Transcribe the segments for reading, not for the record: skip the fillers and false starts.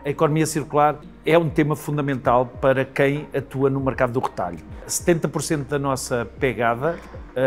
A economia circular é um tema fundamental para quem atua no mercado do retalho. 70% da nossa pegada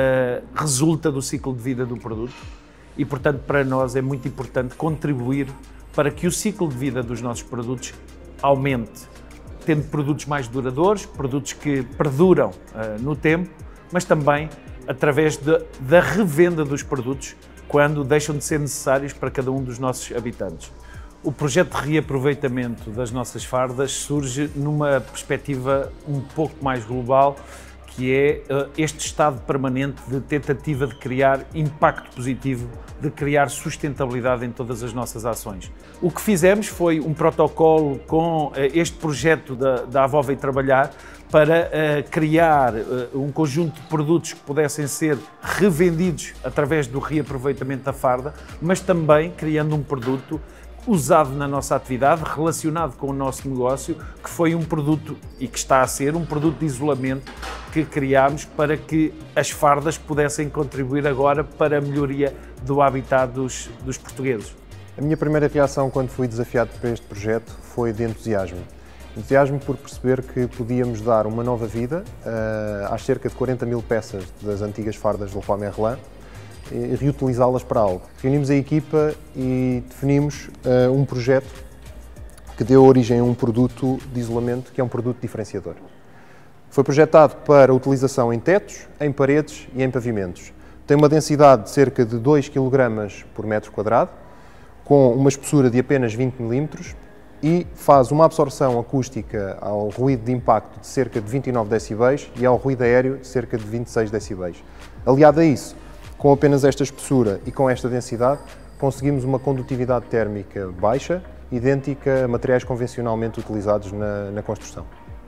resulta do ciclo de vida do produto e, portanto, para nós é muito importante contribuir para que o ciclo de vida dos nossos produtos aumente, tendo produtos mais duradouros, produtos que perduram no tempo, mas também através da revenda dos produtos quando deixam de ser necessários para cada um dos nossos habitantes. O projeto de reaproveitamento das nossas fardas surge numa perspectiva um pouco mais global, que é este estado permanente de tentativa de criar impacto positivo, de criar sustentabilidade em todas as nossas ações. O que fizemos foi um protocolo com este projeto da Avó Veio Trabalhar para criar um conjunto de produtos que pudessem ser revendidos através do reaproveitamento da farda, mas também criando um produto usado na nossa atividade, relacionado com o nosso negócio, que foi um produto e que está a ser um produto de isolamento que criámos para que as fardas pudessem contribuir agora para a melhoria do habitat dos portugueses. A minha primeira reação quando fui desafiado para este projeto foi de entusiasmo. Entusiasmo por perceber que podíamos dar uma nova vida às cerca de 40 mil peças das antigas fardas do Leroy Merlin e reutilizá-las para algo. Reunimos a equipa e definimos um projeto que deu origem a um produto de isolamento que é um produto diferenciador. Foi projetado para utilização em tetos, em paredes e em pavimentos. Tem uma densidade de cerca de 2 kg por metro quadrado, com uma espessura de apenas 20 mm e faz uma absorção acústica ao ruído de impacto de cerca de 29 decibéis e ao ruído aéreo de cerca de 26 decibéis. Aliado a isso, com apenas esta espessura e com esta densidade, conseguimos uma condutividade térmica baixa, idêntica a materiais convencionalmente utilizados na construção.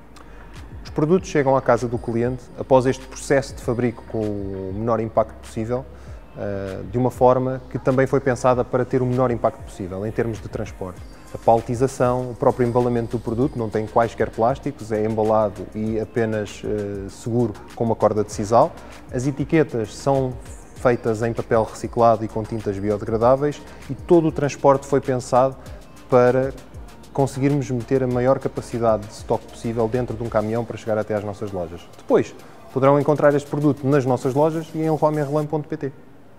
Os produtos chegam à casa do cliente após este processo de fabrico com o menor impacto possível, de uma forma que também foi pensada para ter o menor impacto possível em termos de transporte. A paletização, o próprio embalamento do produto não tem quaisquer plásticos, é embalado e apenas seguro com uma corda de sisal. As etiquetas são feitas em papel reciclado e com tintas biodegradáveis e todo o transporte foi pensado para conseguirmos meter a maior capacidade de estoque possível dentro de um caminhão para chegar até às nossas lojas. Depois, poderão encontrar este produto nas nossas lojas e em leroymerlin.pt.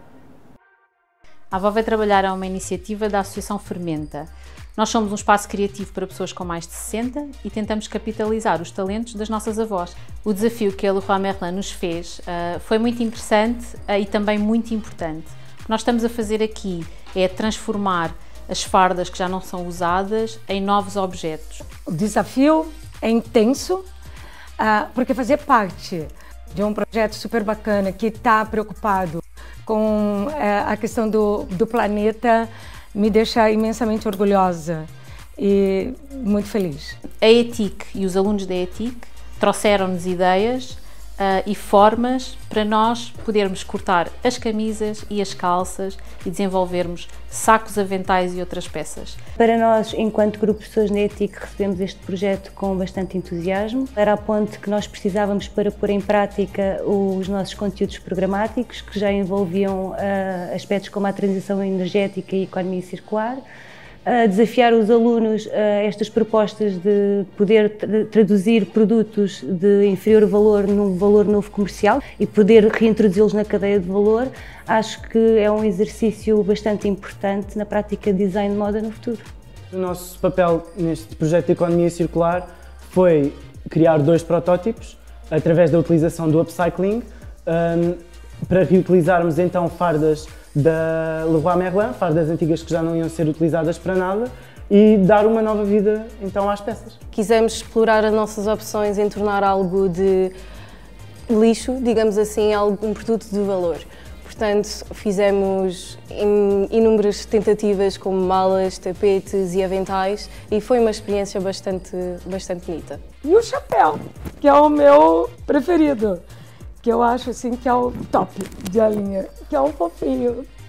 A Avó Veio Trabalhar é uma iniciativa da Associação Fermenta. Nós somos um espaço criativo para pessoas com mais de 60 e tentamos capitalizar os talentos das nossas avós. O desafio que a Leroy Merlin nos fez foi muito interessante e também muito importante. O que nós estamos a fazer aqui é transformar as fardas que já não são usadas em novos objetos. O desafio é intenso, porque fazer parte de um projeto super bacana que está preocupado com a questão do planeta me deixa imensamente orgulhosa e muito feliz. A ETIC e os alunos da ETIC trouxeram-nos ideias e formas para nós podermos cortar as camisas e as calças e desenvolvermos sacos, aventais e outras peças. Para nós, enquanto grupo de pessoas na ETIC, recebemos este projeto com bastante entusiasmo. Era a ponte que nós precisávamos para pôr em prática os nossos conteúdos programáticos, que já envolviam aspectos como a transição energética e a economia circular. Desafiar os alunos a estas propostas de poder traduzir produtos de inferior valor num valor novo comercial e poder reintroduzi-los na cadeia de valor, acho que é um exercício bastante importante na prática de design de moda no futuro. O nosso papel neste projeto de economia circular foi criar 2 protótipos através da utilização do upcycling para reutilizarmos então fardas da Leroy Merlin, fardas antigas que já não iam ser utilizadas para nada, e dar uma nova vida então às peças. Quisemos explorar as nossas opções em tornar algo de lixo, digamos assim, um produto de valor. Portanto, fizemos inúmeras tentativas como malas, tapetes e aventais e foi uma experiência bastante bonita. E o chapéu, que é o meu preferido, que eu acho assim que é o top de linha, que é um fofinho.